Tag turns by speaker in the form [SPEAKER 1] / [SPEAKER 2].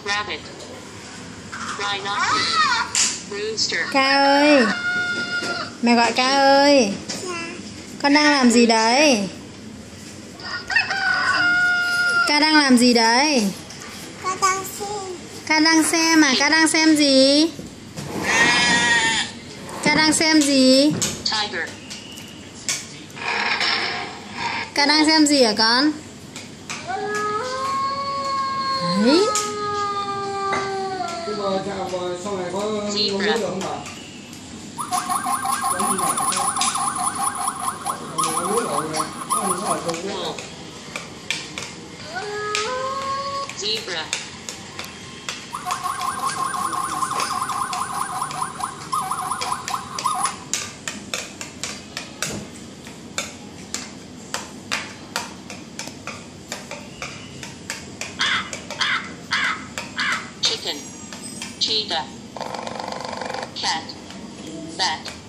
[SPEAKER 1] Rabbit. Rhinoceros. Rooster.
[SPEAKER 2] Ca ơi, mẹ gọi Ca ơi. Con đang làm gì đấy? Ca đang làm gì đấy? Ca đang xem à? Ca đang xem gì? Ca đang xem gì?
[SPEAKER 1] Tiger.
[SPEAKER 2] Ca đang xem gì hả con? Đấy.
[SPEAKER 3] Sau này có nước được không ạ?
[SPEAKER 1] Wolf. Zebra. Chicken. Cheetah. Cat. Bat.